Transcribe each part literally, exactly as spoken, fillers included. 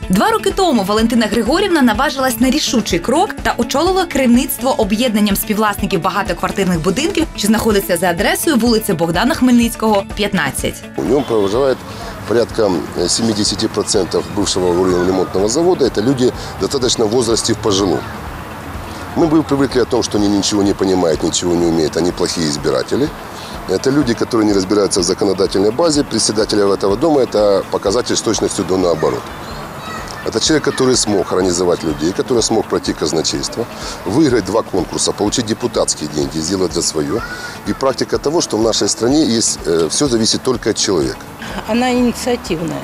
Два роки тому Валентина Григорівна наважилась на рішучий крок та очолила керівництво об'єднанням співвласників багатоквартирних будинків, що знаходиться за адресою вулиця Богдана Хмельницького, п'ятнадцять. У ньому проживає порядка семьдесят процентов бывшего ремонтного завода. Это люди достаточно в возрасте в пожилом. Мы бы привыкли о том, что они ничего не понимают, ничего не умеют, они плохие избиратели. Это люди, которые не разбираются в законодательной базе. Председателя этого дома – это показатель с точностью до наоборот. Это человек, который смог организовать людей, который смог пройти казначейство, выиграть два конкурса, получить депутатские деньги, сделать за свое. И практика того, что в нашей стране есть, все зависит только от человека. Она инициативная.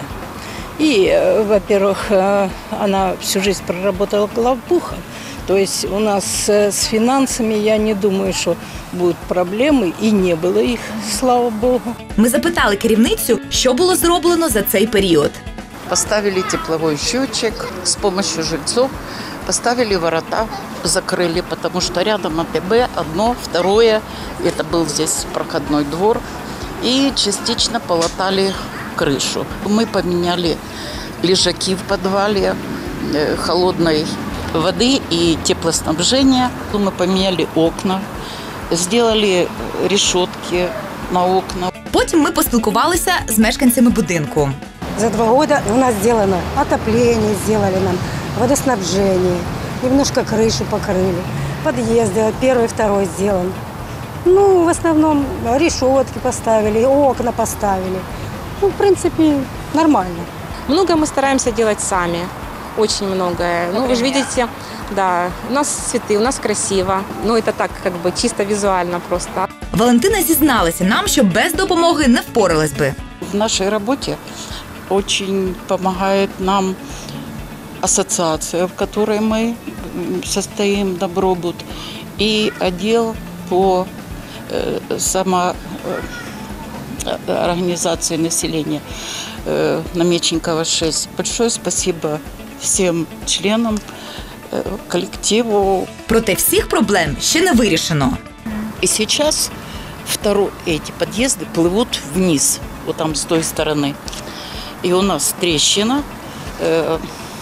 И, во-первых, она всю жизнь проработала главбухом. То есть у нас с финансами, я не думаю, что будут проблемы, и не было их, слава Богу. Ми запитали керівницю, що було зроблено за цей період. Поставили тепловой счетчик с помощью жильцов, поставили ворота, закрыли, потому что рядом А Т Б одно, второе, это был здесь проходной двор, и частично полатали крышу. Мы поменяли лежаки в подвале, холодной воды и теплоснабжения. Мы поменяли окна, сделали решетки на окна. Потім ми поспілкувалися з мешканцями будинку. За два года у нас сделано отопление, сделали нам, водоснабжение, немножко крышу покрыли, подъезды, первый, второй сделан. Ну, в основном решетки поставили, окна поставили. Ну, в принципе, нормально. Много мы стараемся делать сами, очень многое. Ну, вы же видите, да, у нас цветы, у нас красиво. Ну, это так, как бы, чисто визуально просто. Валентина зізналася нам, що без допомоги не впоралась би. В нашей работе очень помогает нам ассоциация, в которой мы состоим, «Добробут», и отдел по э, самоорганизации населения э, на Мечникова шесть. Большое спасибо всем членам, э, коллективу. Проте всіх проблем ще не вирішено. И сейчас второй, эти подъезды плывут вниз, вот там с той стороны. И у нас трещина, э,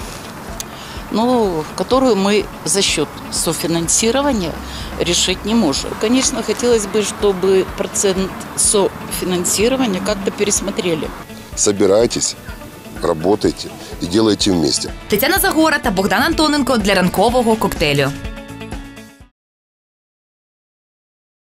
ну, которую мы за счет софинансирования решить не можем. Конечно, хотелось бы, чтобы процент софинансирования как-то пересмотрели. Собирайтесь, работайте и делайте вместе. Тетяна Загора та Богдан Антоненко для ранкового коктейлю.